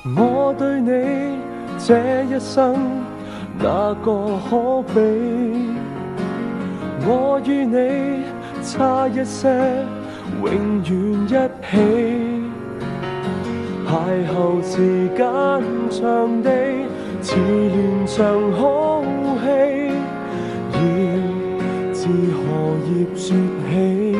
我對你這一生，哪個可比？我與你差一些，永遠一起。邂逅時間長地，似連場好戲，要自何葉説起？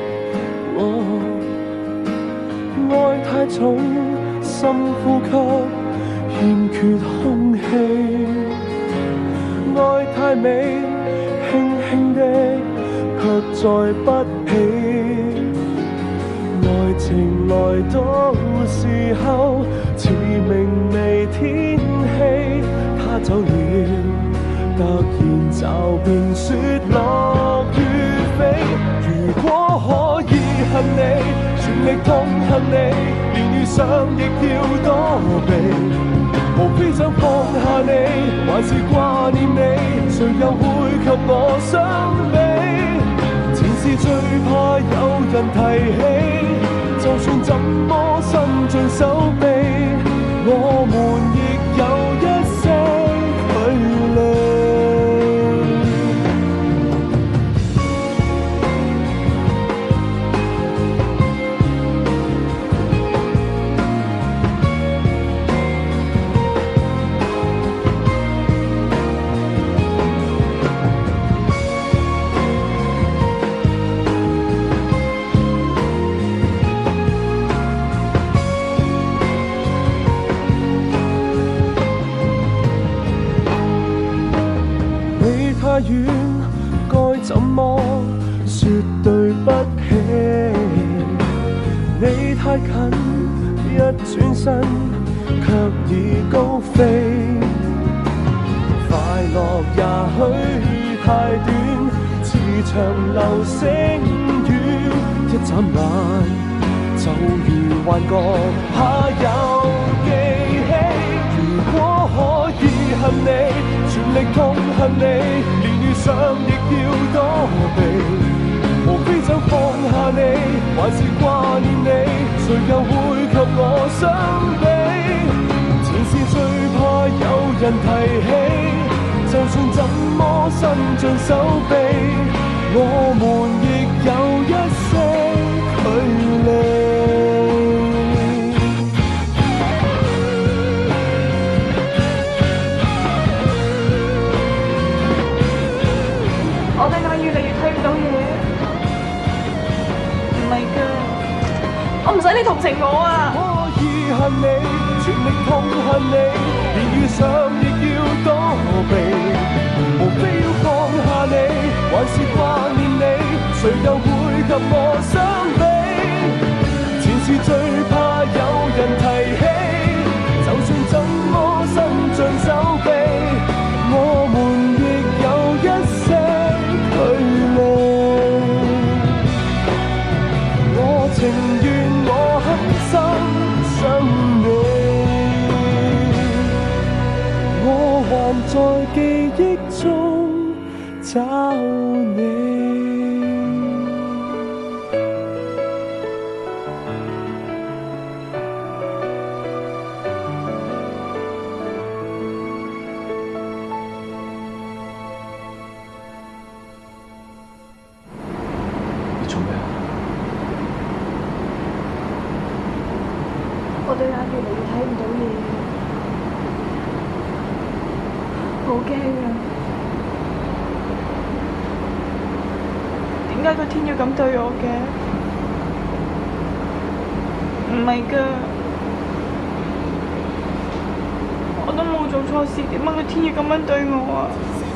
愛太重，深呼吸，欠缺空氣。愛太美，輕輕的，卻載不起。愛情來到時候，似明媚天氣，他走了，突然驟變雪落雨飛。如果可以恨你，全力痛恨你，連遇上亦要躲避。無非想放下你，還是掛念你，誰又會及我相比？前事最怕有人提起，就算怎麼伸盡手臂，我們亦有一些距離。太遠，該怎麼說對不起？你太近，一轉身卻已高飛。快樂也許太短，似長流星雨，一眨眼就如幻覺，怕有記起。如果可以恨你，全力痛恨你，連遇上亦要躲避。無非想放下你，還是掛念你，誰又會及我相比？前事最怕有人提起，就算怎麼伸盡手臂，我們亦有一些距離。 我對眼越嚟越睇唔到嘢，唔係㗎，我唔使你同情我啊！ 可以恨你，全力痛恨你，連遇上亦要躲避。無非要放下你，還是掛念你，誰又會及我相比？前事最怕有人提起，就算怎麼伸盡手臂，我們亦有一些距離。我情願我狠心想你，我還在記憶中找你。 我對眼越嚟越睇唔到嘢，好驚啊！點解個天要咁對我嘅？唔係㗎，我都冇做錯事，點解個天要咁樣對我啊？